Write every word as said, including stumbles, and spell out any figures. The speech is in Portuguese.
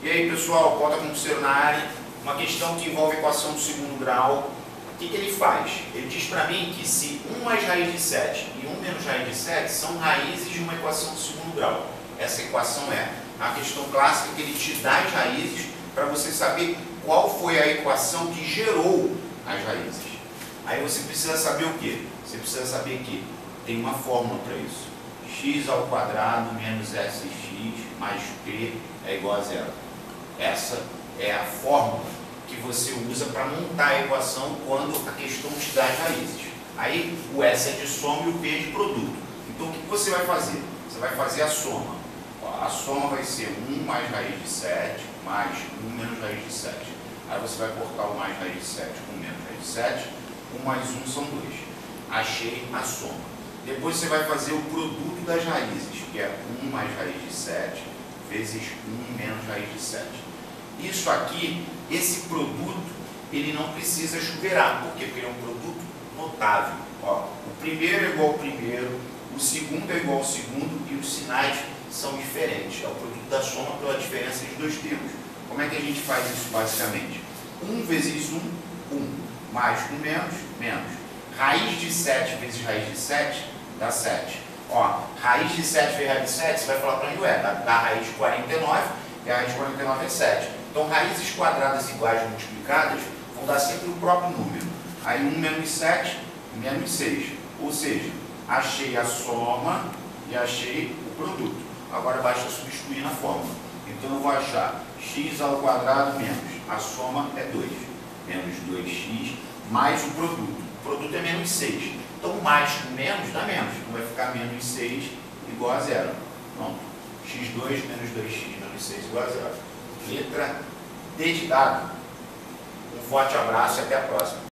E aí, pessoal, conta com o terceiro na área, uma questão que envolve equação do segundo grau. O que, que ele faz? Ele diz para mim que se um mais raiz de sete e um menos raiz de sete são raízes de uma equação do segundo grau. Essa equação é a questão clássica que ele te dá as raízes para você saber qual foi a equação que gerou as raízes. Aí você precisa saber o quê? Você precisa saber que tem uma fórmula para isso. X ao quadrado menos S x mais P é igual a zero. Essa é a fórmula que você usa para montar a equação quando a questão te dá as raízes. Aí o S é de soma e o P é de produto. Então o que você vai fazer? Você vai fazer a soma. A soma vai ser um mais raiz de sete mais um menos raiz de sete. Aí você vai cortar o mais raiz de sete com menos raiz de sete. um mais um são dois. Achei a soma. Depois você vai fazer o produto das raízes, que é um mais raiz de sete vezes um menos raiz de sete. Isso aqui, esse produto, ele não precisa chuveirar. Por quê? Porque ele é um produto notável. Ó, o primeiro é igual ao primeiro, o segundo é igual ao segundo e os sinais são diferentes. É o produto da soma pela diferença de dois termos. Como é que a gente faz isso basicamente? um vezes um, um. Mais um menos, menos. Raiz de sete vezes raiz de sete dá sete. Ó, raiz de sete vezes raiz de sete, você vai falar para mim, ué, dá, dá raiz de quarenta e nove, e a raiz de quarenta e nove é sete. Então, raízes quadradas iguais multiplicadas vão dar sempre o próprio número. Aí, um menos sete, menos seis. Ou seja, achei a soma e achei o produto. Agora, basta substituir na fórmula. Então, eu vou achar x ao quadrado menos, a soma é dois. Menos dois x mais o produto. O produto é menos seis. Então, mais com menos dá menos. Então, vai ficar menos seis igual a zero. Pronto. x dois menos dois x menos seis igual a zero. Letra D de dado. Um forte abraço e até a próxima.